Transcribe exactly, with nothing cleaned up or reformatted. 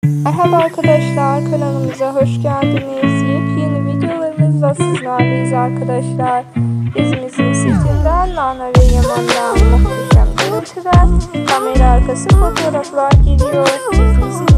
Merhaba arkadaşlar, kanalımıza hoş geldiniz. Yepyeni videolarımızla sizlerleyiz arkadaşlar. Dizimizin setinden Nana ve Yaman'dan muhteşem görüntüler, kamera arkası fotoğraflar geliyor. Dizimizin